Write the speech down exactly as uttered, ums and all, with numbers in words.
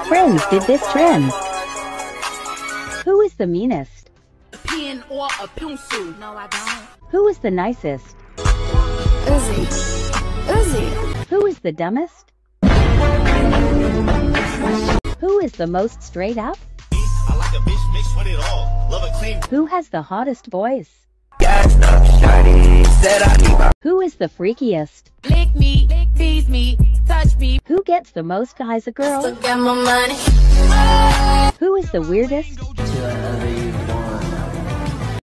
friends did this trend? Who is the meanest? A pen or a pencil? No, I don't. Who is the nicest? Uzi. Uzi. Who is the dumbest? Who is the most straight up? I like a bitch mixed with it all. Love a clean. Who has the hottest voice? Got stuff shiny, said I need my. Who is the freakiest? Lick me, tease me, touch me. Who gets the most guys a girl? Look at my money. Who is the weirdest? Till I ever you